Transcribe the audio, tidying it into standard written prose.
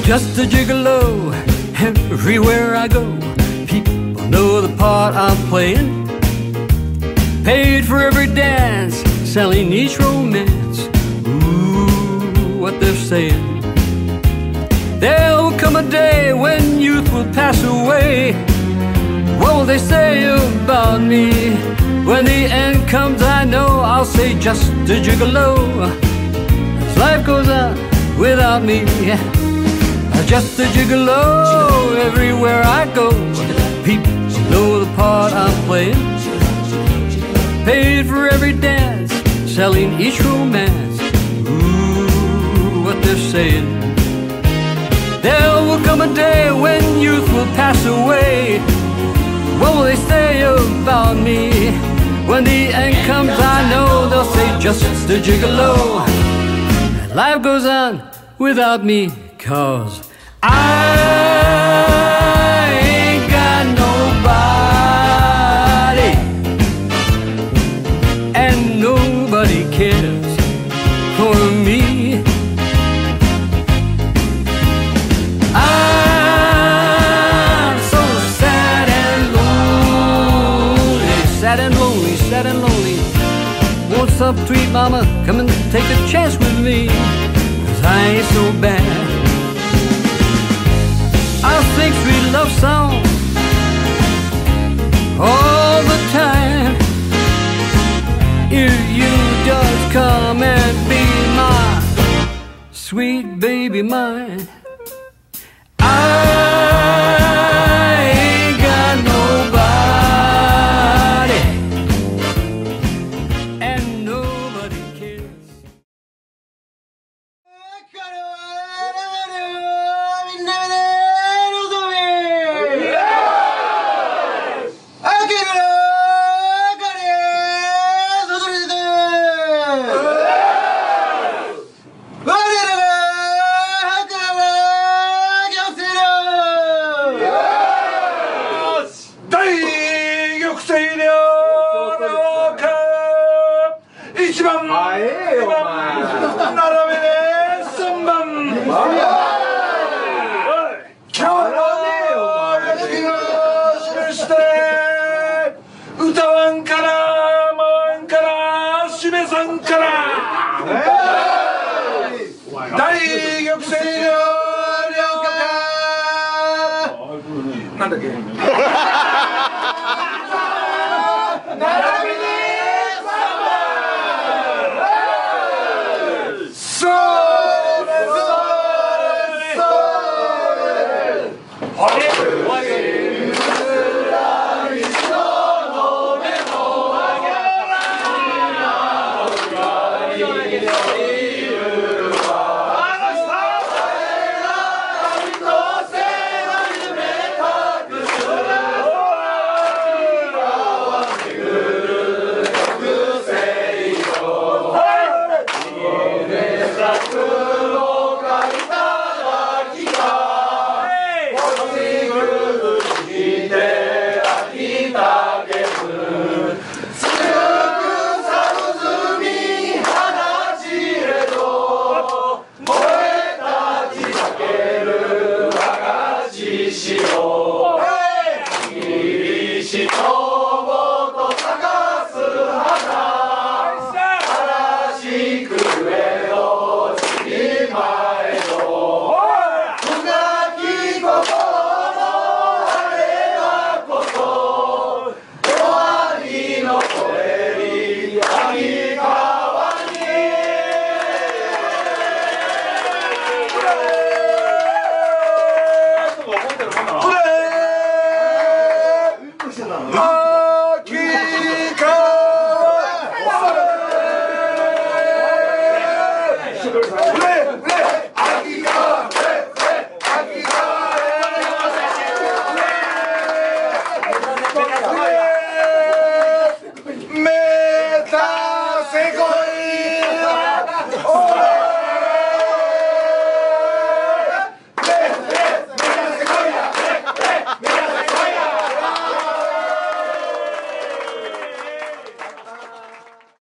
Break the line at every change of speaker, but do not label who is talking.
just a gigolo everywhere I go. People know the part I'm playing. Paid for every dance, selling each romance. Ooh, what they're saying. There'll come a day when youth will pass away. What will they say about me? When the end comes, I know I'll say just a gigolo. As life goes on without me, just a gigolo everywhere I go. People know the part I'm playing. Paid for every dance, selling each romance. Ooh, what they're saying. There will come a day when youth will pass away. What will they say about me? When the end comes, I know they'll say just a gigolo. And life goes on without me, 'cause I ain't got nobody, and nobody cares for me. I'm so sad and lonely, sad and lonely, sad and lonely. Won't some sweet mama come and take a chance with me? 'Cause I ain't so bad. I'll sing sweet love songs all the time if you just come and be my sweet baby mine. I ain't got nobody, and nobody cares.
Utawan kana